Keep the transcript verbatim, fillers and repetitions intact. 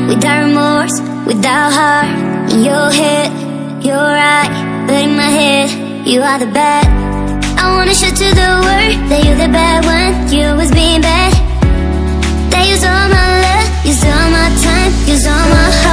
without remorse, without heart. In your head, you're right, but in my head, you are the bad. I wanna show to the world that you're the bad one. You was being bad. That use all my love, use all my time, use all my heart.